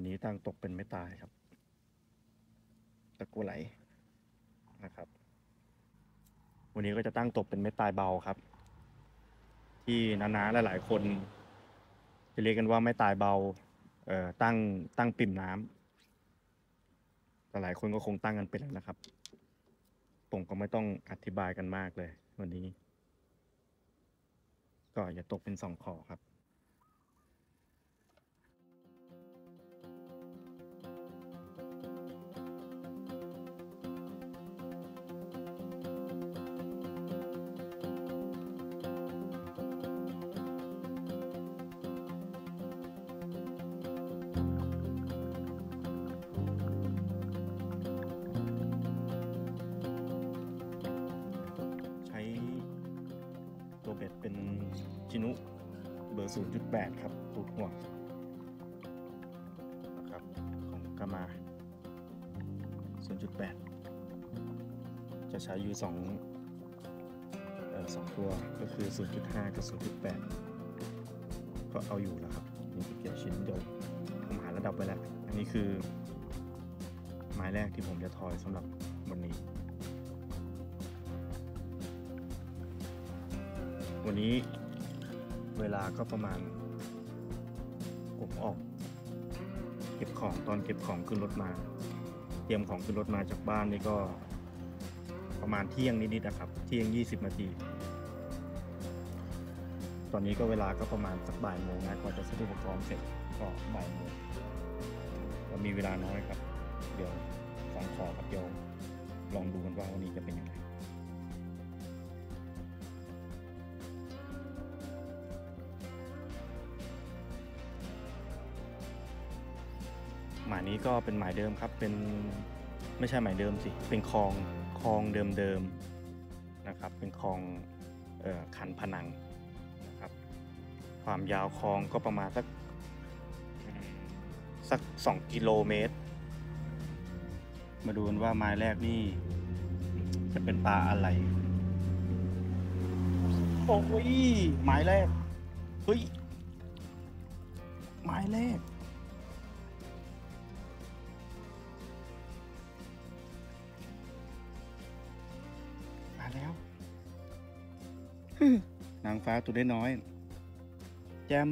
วันนี้ตั้งตกเป็นไม่ตายครับตะกั่วไหลนะครับวันนี้ก็จะตั้งตกเป็นไม่ตายเบาครับที่น้าๆหลายๆคนจะเรียกกันว่าไม่ตายเบาตั้งปิ่มน้ำแต่หลายคนก็คงตั้งกันเป็นแล้วนะครับผมก็ไม่ต้องอธิบายกันมากเลยวันนี้ก็อย่าตกเป็น2 ขอครับใช้ตัวเบ็ดเป็นชินุเบอร์ 0.8 ครับตูดห่วงนะครับของกามา 0.8 จะใช้อยู่2ตัวก็คือ 0.5 กับ 0.8 ก็เอาอยู่แล้วครับนี่คือเกี่ยวชิ้นเดียวผมหาระดับไว้แล้วอันนี้คือไม้แรกที่ผมจะทอยสำหรับวันนี้เวลาก็ประมาณผมออกเก็บของตอนเก็บของขึ้นรถมาเตรียมของขึ้นรถมาจากบ้านนี่ก็ประมาณเที่ยงนิดๆนะครับเที่ยง20 นาทีตอนนี้ก็เวลาก็ประมาณสักบ่ายโมงนะกว่าจะซื้ออุปกรณ์เสร็จก็บ่ายโมงเรามีเวลาน้อยครับเดี๋ยว2 ขอครับเดี๋ยวลองดูกันว่าวันนี้จะเป็นยังไงหมายนี้ก็เป็นหมายเดิมครับเป็นไม่ใช่หมายเดิมสิเป็นคลองเดิมๆนะครับเป็นคลองคันพนังนะครับความยาวคลองก็ประมาณสัก2 กิโลเมตรมาดูกันว่าไม้แรกนี่จะเป็นปลาอะไรโอ้ยไม้แรกเฮ้ยไม้แรกมาแล้วนางฟ้าตัวน้อยแจม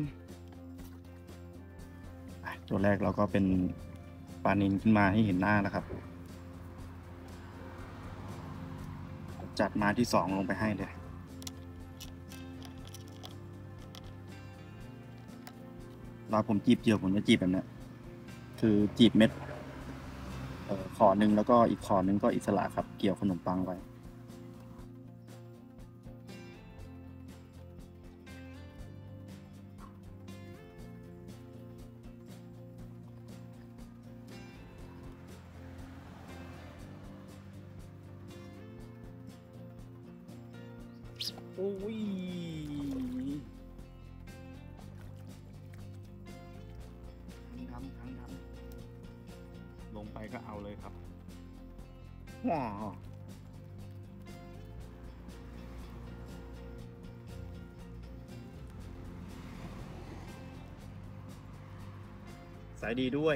ตัวแรกเราก็เป็นปลานิลขึ้นมาให้เห็นหน้าแล้วครับจัดมาที่2ลงไปให้เลยเราผมจีบเจียวผมจะจีบแบบนี้คือจีบเม็ดขอหนึ่งแล้วก็อีกขอหนึ่งก็อิสระครับเกี่ยวขนมปังไว้โอ้ยทั้งดำลงไปก็เอาเลยครับว้าวสายดีด้วย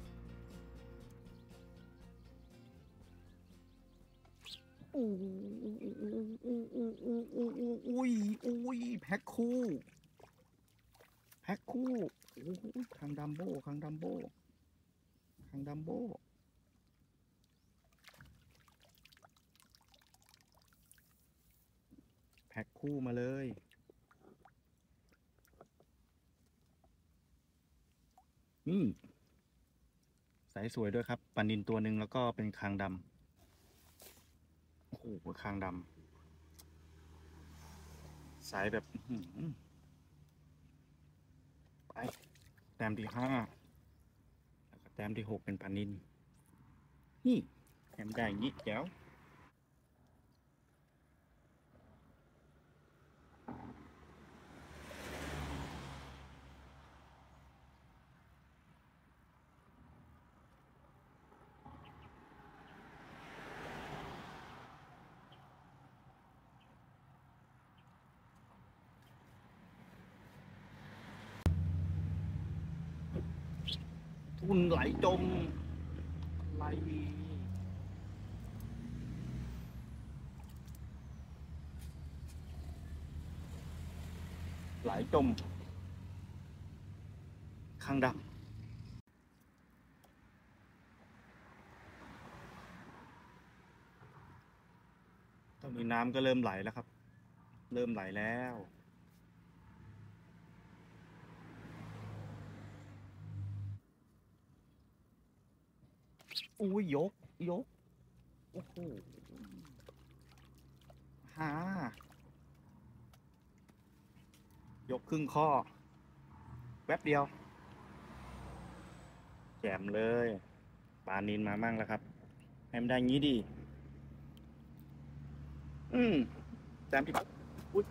อุ้ยแพ็คคู่โอ้ยคางดัมโบ้แพ็คคู่มาเลยนี่สายสวยด้วยครับปลานิลตัวหนึ่งแล้วก็เป็นคางดำโอ้โหคางดำสายแบบไปแต้มที่5แล้วก็แต้มที่6เป็นปลานิลนี่แถมได้อย่างนี้แจ๋วทุนไหลจมไหลไหลจมข้างดำตอนนี้น้ำก็เริ่มไหลแล้วครับ เริ่มไหลแล้วอุ้ยยกโอ้โหหายกครึ่งข้อแป๊บเดียวแจมเลยปลานินมามั่งแล้วครับให้มันได้งี้ดีแจมที่ปั๊บอุ้ย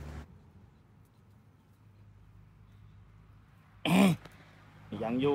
ยังอยู่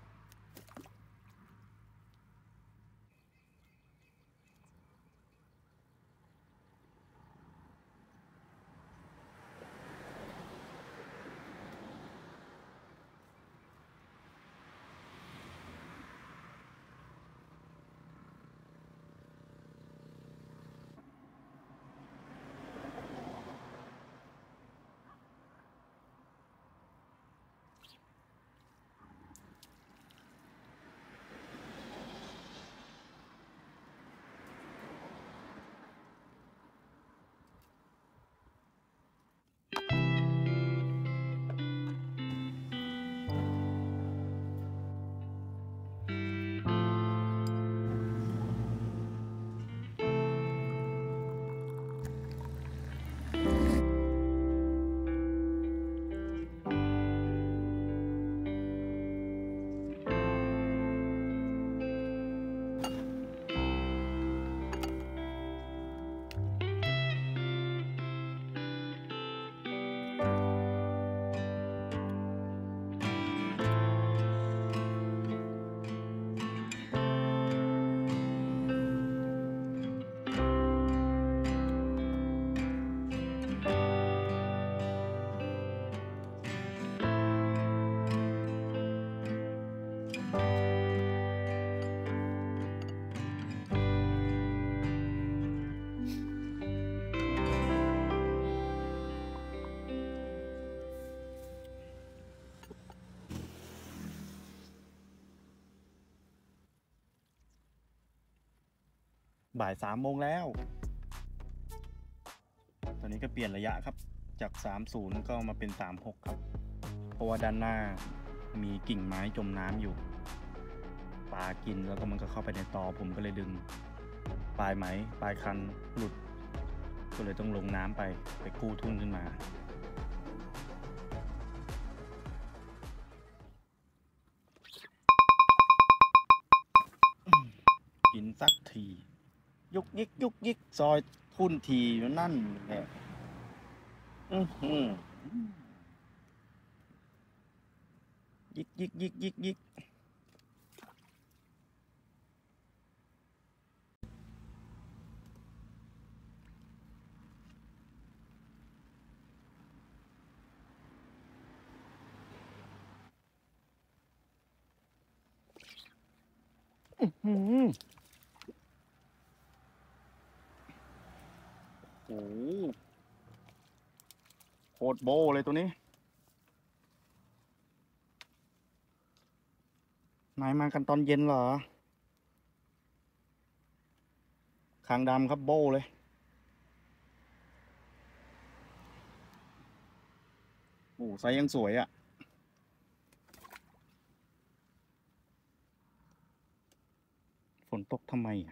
บ่าย3 โมงแล้วตอนนี้ก็เปลี่ยนระยะครับจาก30ก็มาเป็น36ครับเพราะว่าด้านหน้ามีกิ่งไม้จมน้ำอยู่ปลากินแล้วก็มันก็เข้าไปในตอผมก็เลยดึงปลายไหมปลายคันหลุดก็เลยต้องลงน้ำไปกู้ทุ่นขึ้นมากินสักทียุกยิกซอยทุ่นทีนั่นแหละยิกโอ้โคตรโบเลยตัวนี้นายมากันตอนเย็นเหรอคางดำครับโบเลยโอ้ไซส์ยังสวยอ่ะฝนตกทำไมอ่ะ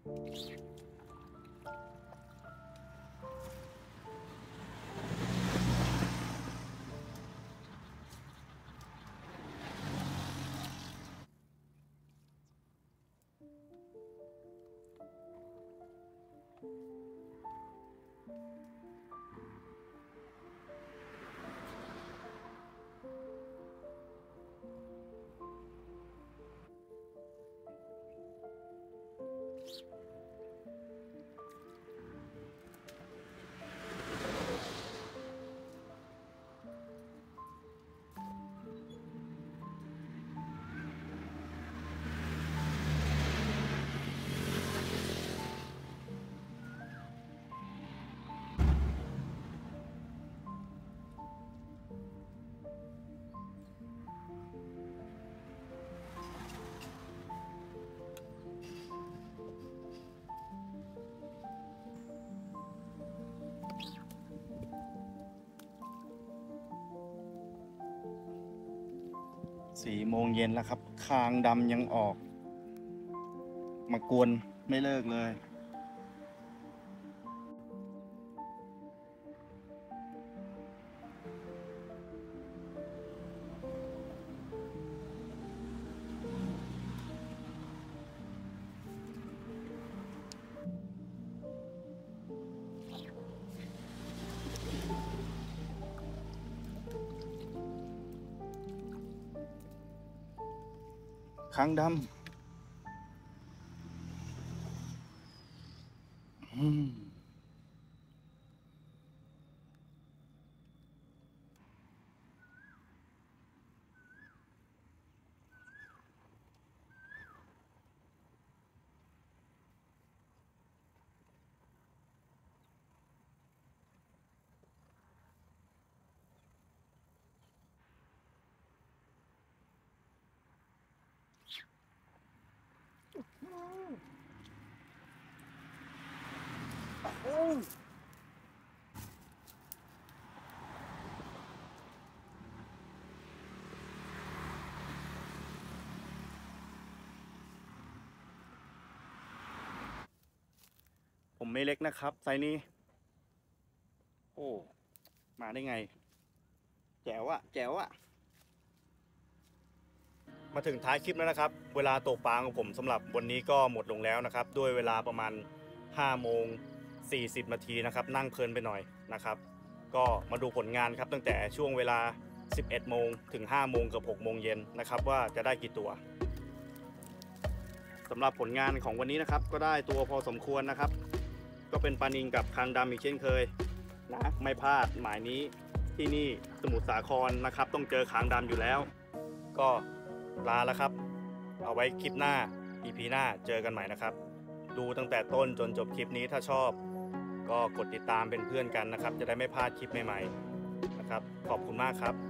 4 โมงเย็นแล้วครับคางดำยังออกมากวนไม่เลิกเลยคางดำผมไม่เล็กนะครับไซส์นี้โอ้มาได้ไงแจ๋วอะแจ๋วอะมาถึงท้ายคลิปแล้วนะครับเวลาตกปลาของผมสำหรับวันนี้ก็หมดลงแล้วนะครับด้วยเวลาประมาณ5:40 นาทีนะครับนั่งเพลินไปหน่อยนะครับก็มาดูผลงานครับตั้งแต่ช่วงเวลา11 โมงถึง5 โมงกับ6 โมงเย็นนะครับว่าจะได้กี่ตัวสำหรับผลงานของวันนี้นะครับก็ได้ตัวพอสมควรนะครับก็เป็นปลานิลกับคางดำอีกเช่นเคยนะไม่พลาดหมายนี้ที่นี่สมุทรสาครนะครับต้องเจอคางดำอยู่แล้วก็ลาแล้วครับเอาไว้คลิปหน้า EP หน้าเจอกันใหม่นะครับดูตั้งแต่ต้นจนจบคลิปนี้ถ้าชอบก็กดติดตามเป็นเพื่อนกันนะครับจะได้ไม่พลาดคลิปใหม่ๆนะครับขอบคุณมากครับ